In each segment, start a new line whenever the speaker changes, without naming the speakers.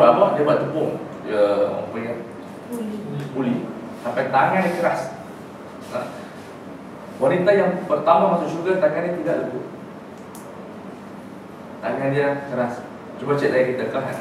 buat apa? Dia buat tepung. Dia apa ya? Uli. Sampai tangan dia keras. Wanita yang pertama masuk syurga tangannya tidak lembut. Tangan dia keras. Cuba cek lagi kita kan.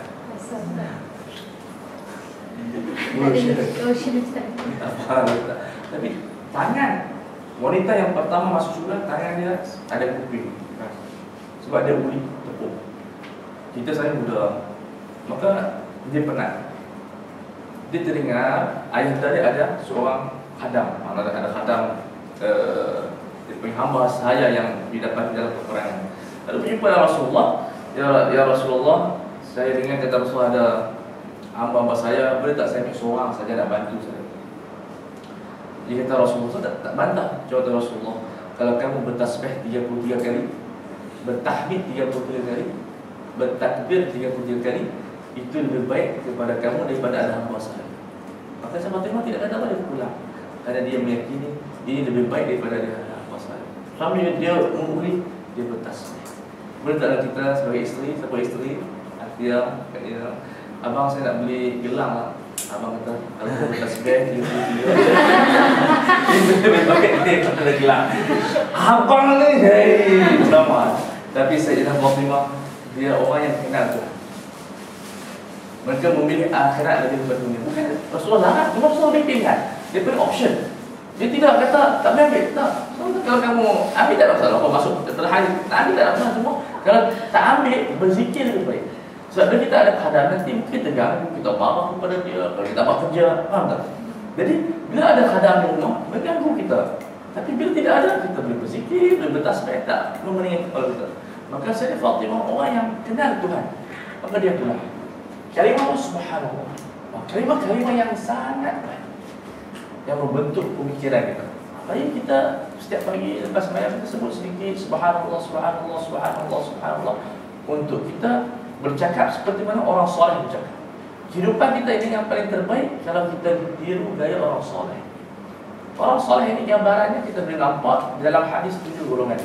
Tapi tangan wanita yang pertama masuk syurga, tangan dia ada kuping. Sebab dia uli tepung. Kita saya muda, maka dia penat. Dia teringat ayah tadi ada seorang khadam, ada khadam dia punya hamba sahaya yang didapati dalam peperangan. Lalu berjumpa Rasulullah, ya Rasulullah, saya dengar kata Rasulullah ada hamba saya, boleh tak saya ambil seorang saja nak bantu saya? Dia kata Rasulullah, tak bantah. Kata Rasulullah, kalau kamu bertasbih 33 kali, bertahmid 33 kali, bertakbir 33 kali, itu lebih baik kepada kamu daripada ada hamba saya. Maka sahabat Fatimah tidak kata apa, dia pulang, karena dia meyakini ini lebih baik daripada dia ada hamba saya. Sambil dia menguli, dia bertasbih. Boleh tak kita sebagai isteri, sebagai isteri Akhirnya kata, abang saya nak beli gelang lah. Abang kata, kalau kau bertasbih, dia lebih baik dia kata ada gelang. Abang ni, hei, selamat. Tapi Sayyidah Fatimah, dia orang yang kenal tu. Mereka memilih akhirat lebih daripada dunia. Bukan Rasulullah larang, cuma Rasulullah beri pilihan. Dia beri option. Dia tidak kata tak boleh ambil. Tak. Kalau kamu ambil tak ada masalah. Kau masuk terhadap tak ambil tak ada masalah semua. Kalau tak ambil, berzikir lebih baik. Sebab bila kita ada keadaan nanti mungkin kita ganggu, kita marah kepada dia, kalau kita buat kerja, faham tak? Jadi bila ada keadaan di rumah, mengganggu kita. Tapi bila tidak ada, kita boleh berzikir, boleh bertasbih, tak memeningkan kepala kita. Maka saya Fatimah orang yang kenal Tuhan. Maka dia pulang. Kalimah subhanallah. Kalimah yang sangat baik, yang membentuk pemikiran kita. Baik kita setiap pagi lepas sembahyang kita sebut sedikit subhanallah, subhanallah, subhanallah, subhanallah, untuk kita bercakap seperti mana orang soleh bercakap. Kehidupan kita ini yang paling terbaik kalau kita tiru gaya orang soleh. Orang soleh ini gambarannya kita boleh nampak dalam hadis 7 golongan.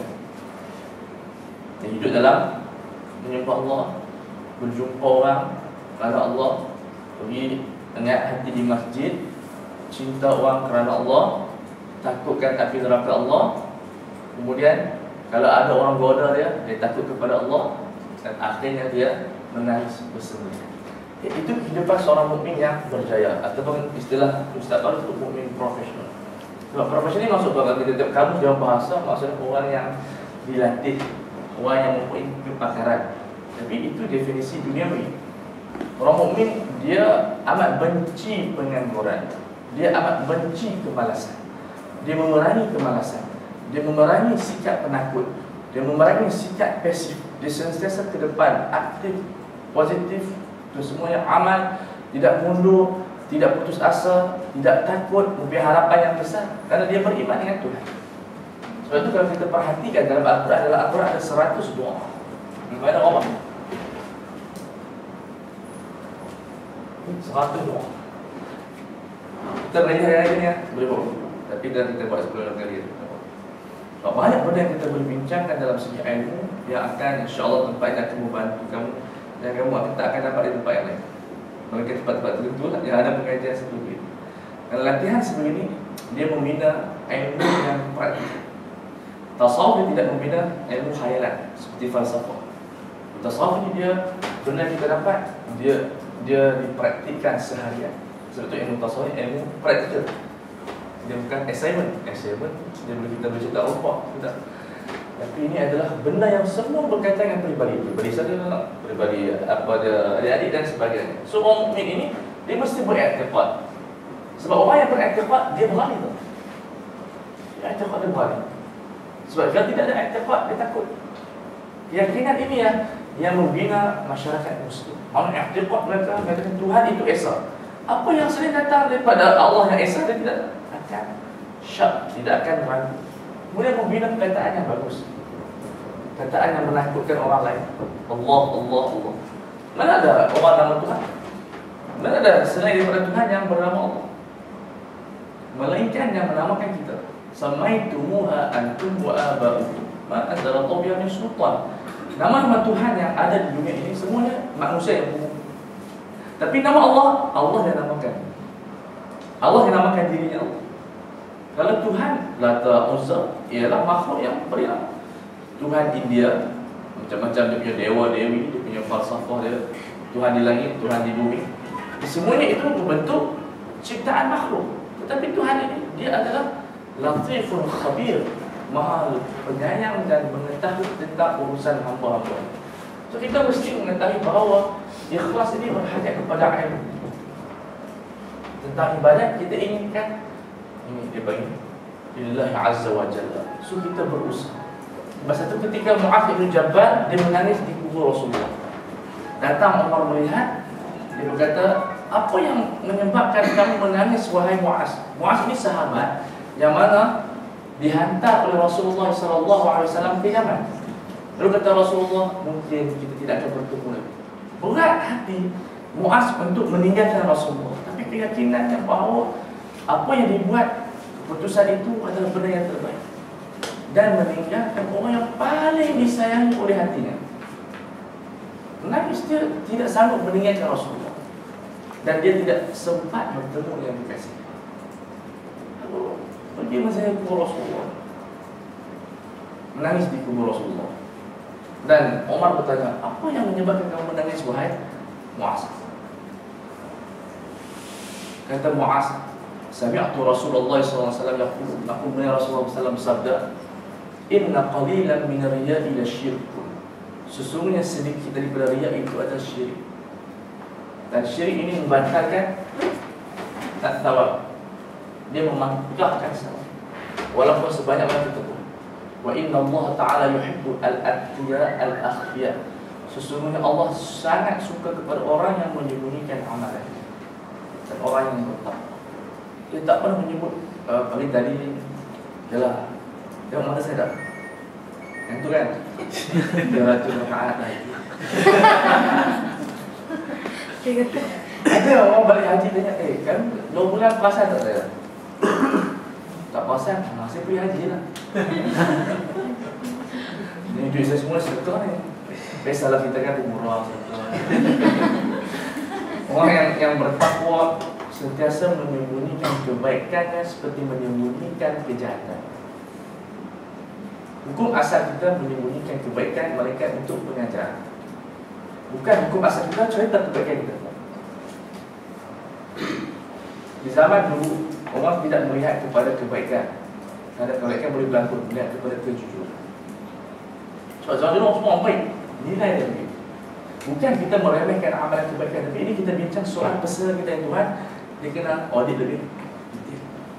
Yang hidup dalam menyembah Allah, berjumpa orang kerana Allah, pergi ingat hati di masjid, cinta orang kerana Allah, takutkan api neraka Allah. Kemudian kalau ada orang goda dia takut kepada Allah, dan akhirnya dia menangis bersama. Itu kehidupan seorang mukmin yang berjaya, ataupun istilah Ustaz baru itu mukmin profesional. Sebab profesional ini maksud kalau kita kamu dalam bahasa maksudnya orang yang dilatih, orang yang mempunyai kepakaran. Tapi itu definisi duniawi. Orang mukmin dia amat benci pengangguran, dia amat benci kemalasan, dia memerangi kemalasan, dia memerangi sikap penakut, dia memerangi sikap pasif. Dia sentiasa ke depan, aktif, positif, itu semuanya amal, tidak mundur, tidak putus asa, tidak takut, mempunyai harapan yang besar kerana dia beriman dengan Tuhan. Sebab itu kalau kita perhatikan dalam Al-Quran, ada 100 doa. Mana Allah? 100 doa. Kita belajar hari ini ya, boleh buat. Tapi dah kita buat 10 kali. Banyak benda yang kita boleh bincangkan dalam segi ilmu yang akan insya-Allah tempat yang akan membantu kamu, dan kamu tak akan dapat di tempat yang lain. Mereka tempat-tempat tertentu yang ada pengajian seperti ini. Dan latihan seperti ini dia membina ilmu yang praktik. Tasawuf dia tidak membina ilmu khayalan seperti falsafah. Tasawuf ini dia benda kita dapat, dia dipraktikkan seharian. Sebab itu ilmu tasawuf ilmu praktikal. Dia bukan assignment dia boleh kita bercerita rupa kita. Tapi ini adalah benda yang semua berkaitan dengan pribadi saya, pribadi apa dia, adik-adik dan sebagainya. So orang mukmin ini dia mesti beriktikad. Sebab orang yang beriktikad dia berani tu. Dia iktikad dia berani. Sebab kalau tidak ada iktikad dia takut. Keyakinan ini yang membina masyarakat muslim. Orang iktikad mereka mengatakan Tuhan itu esa. Apa yang sering datang daripada Allah yang esa dia tidak akan syak, tidak akan ragu. Kemudian membina perkataan yang bagus, perkataan yang menakutkan orang lain. Allah. Mana ada orang nama Tuhan? Mana ada selain daripada Tuhan yang bernama Allah? Melainkan yang menamakan kita. Samaitumuha antum wa aba'ukum ma anzalallahu biha min sultan. Nama-nama Tuhan yang ada di dunia ini semuanya manusia yang umum. Tapi nama Allah, Allah yang namakan. Allah yang namakan dirinya Allah. Kalau Tuhan Lata, Uzza ialah makhluk yang beri nama. Tuhan India, macam-macam dia punya dewa-dewi, dia punya falsafah dia. Tuhan di langit, Tuhan di bumi. Semuanya itu berbentuk ciptaan makhluk. Tetapi Tuhan ini, dia adalah Latiful Khabir, Maha penyayang dan mengetahui tentang urusan hamba-hamba. So kita mesti mengetahui bahawa ikhlas ini berhajat kepada ilmu. Tentang ibadat kita inginkan ini dia bagi Lillahi Azza wa Jalla. So kita berusaha. Masa itu ketika Mu'adz bin Jabal dia menangis di kubur Rasulullah. Datang Umar melihat, dia berkata, apa yang menyebabkan kamu menangis wahai Mu'adz? Mu'adz ini sahabat yang mana dihantar oleh Rasulullah SAW ke Yaman. Lalu kata Rasulullah, mungkin kita tidak akan bertemu lagi. Berat hati Mu'adz untuk meninggalkan Rasulullah, tapi keyakinannya bahawa apa yang dibuat keputusan itu adalah benda yang terbaik dan meninggalkan orang yang paling disayangi oleh hatinya. Menangis dia tidak sanggup meninggalkan Rasulullah dan dia tidak sempat bertemu dengan kekasih. Lalu pergi masih kubur Rasulullah, menangis di kubur Rasulullah. Dan Umar bertanya, apa yang menyebabkan kamu menangis wahai Mu'adz? Kata Mu'adz, sami'tu Rasulullah SAW yaqul, aku mendengar Rasulullah SAW bersabda, inna qalilan min ar-riya'i la syirkun. Sesungguhnya sedikit daripada riya itu adalah syirik. Dan syirik ini membatalkan tawab. Dia memangkahkan salat walaupun sebanyak orang itu. Wa inna Allah Ta'ala yuhibbu al-atqiya al-akhfiya. Sesungguhnya Allah sangat suka kepada orang yang menyembunyikan amalan dan orang yang bertakwa. Dia tak pernah menyebut pagi tadi yalah, tengok mata saya tak? Yang tu kan? Dia ratus rakaat lah itu. Ada orang balik haji tanya, kan 2 bulan puasa tak saya? Tak puasa, saya pergi haji lah. Ini duit saya semua sedekah ni. Biasalah kita kan murah sedekah. Orang yang bertakwa sentiasa menyembunyikan kebaikannya seperti menyembunyikan kejahatan. Hukum asal kita menyembunyikan kebaikan malaikat untuk pengajaran. Bukan hukum asal kita cerita kebaikan kita. Di zaman dulu orang tidak melihat kepada kebaikan. Ada kebaikan boleh berlaku, melihat kepada kejujuran. Sebab zaman dulu semua orang baik, nilai dia baik. Bukan kita meremehkan amalan kebaikan, tapi ini kita bincang soal pesanan kita yang Tuhan. Dia kena audit lebih detail.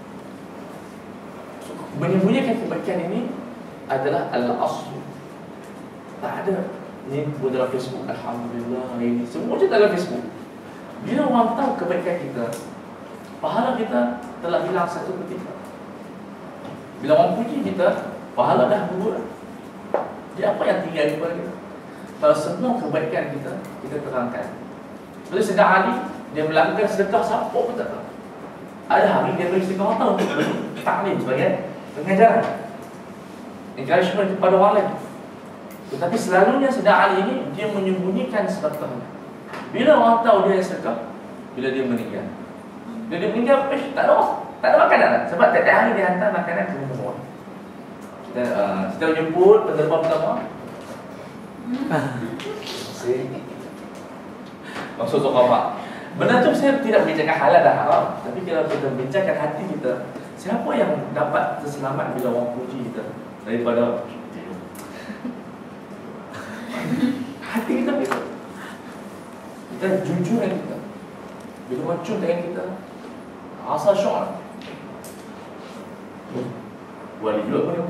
So, menyembunyikan kebaikan ini adalah al-asl. Tak ada ni pun dalam Facebook, alhamdulillah ini semua je dalam Facebook. Bila orang tahu kebaikan kita, pahala kita telah hilang satu ketika. Bila orang puji kita, pahala dah berkurang. Jadi apa yang tinggal kepada kita? Kalau semua kebaikan kita, kita terangkan. Bila Sayyidina Ali, dia melakukan sedekah, siapa pun tak tahu. Ada hari dia beri sedekah tahu untuk beri taklim sebagai pengajaran, encouragement kepada orang lain. Tetapi selalunya Sayyidina Ali ini, dia menyembunyikan sedekahnya. Bila orang tahu dia yang sedekah, bila dia meninggal. Bila dia meninggal, tak ada makanan. Sebab tiap hari dia hantar makanan ke rumah orang. Kita menyebut penerbang pertama. Maksud sokamak. Benda tu saya tidak bincangkan halal dan haram, tapi kalau kita bincangkan hati kita, siapa yang dapat terselamat bila orang puji kita daripada hati kita begitu. Kita jujur dengan kita. Bila orang cun dengan kita, asal syok. Wali juga pun.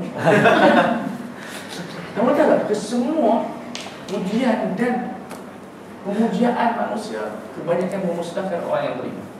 Kamu tahu tak, kesemua pujian dan pemujian manusia kebanyakan memusnahkan orang yang beriman.